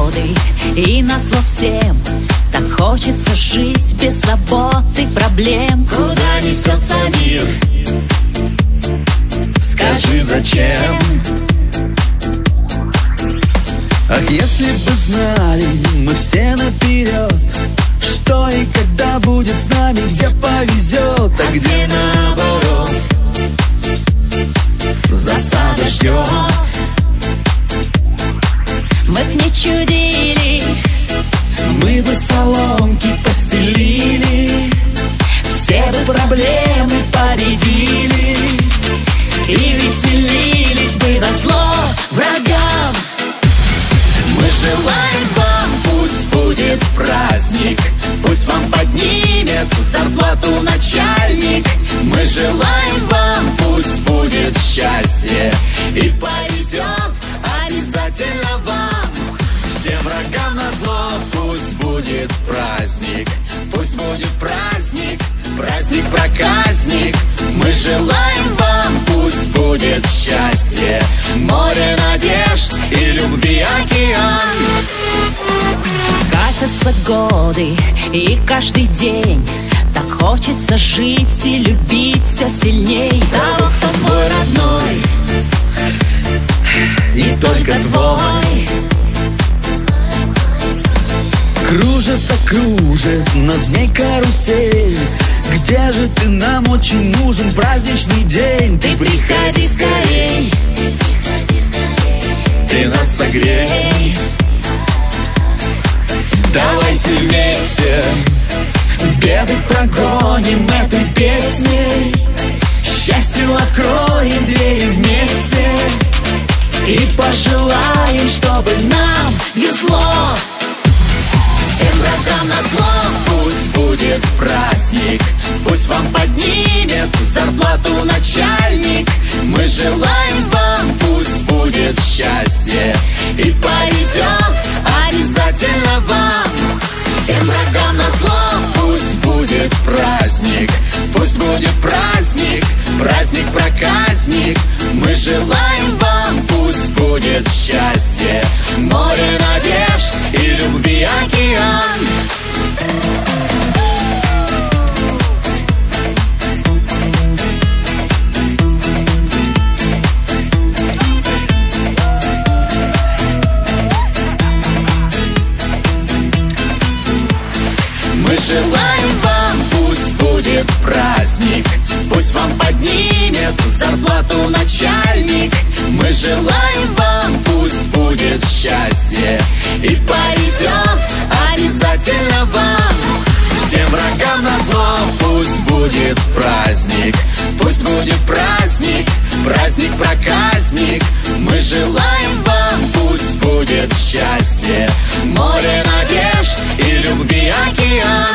годы, и назло всем так хочется жить без забот и проблем. Куда несется мир? Скажи, зачем? Ах, если бы знали мы все наперед, что и когда будет с нами, где повезет, а где наоборот засада ждет. Мы б не чудили, мы бы соломки постелили, все бы проблемы победили и веселились бы назло врагам. Мы желаем вам, пусть будет праздник, пусть вам поднимет зарплату начальник. Мы желаем вам, пусть будет счастье и повезет обязательно вам. Всем врагам назло пусть будет праздник, пусть будет праздник, праздник-проказник. Мы желаем вам, пусть будет счастье, море надежд и любви океан. Катятся годы, и каждый день так хочется жить и любить все сильней того, кто твой родной, не только твой. Кружится, кружит над ней карусель. Где же ты, нам очень нужен праздничный день. Ты приходи скорей, ты нас согрей. Давайте вместе беды прогоним этой песней, счастью откроем двери вместе и пожелаем, чтобы нам везло. Всем врагам назло пусть будет праздник, пусть вам поднимет зарплату начальник. Мы желаем вам, пусть будет счастье и повезет обязательно вам. Всем врагам назло пусть будет праздник, пусть будет праздник, праздник-проказник. Мы желаем вам, пусть будет счастье, море надежд и любви океан. Мы желаем вам, пусть будет праздник, пусть вам поднимет зарплату начальник. Мы желаем вам, пусть будет счастье и повезет обязательно вам. Всем врагам назло пусть будет праздник, пусть будет праздник, праздник-проказник. Мы желаем вам, пусть будет счастье, море надежд и любви океан.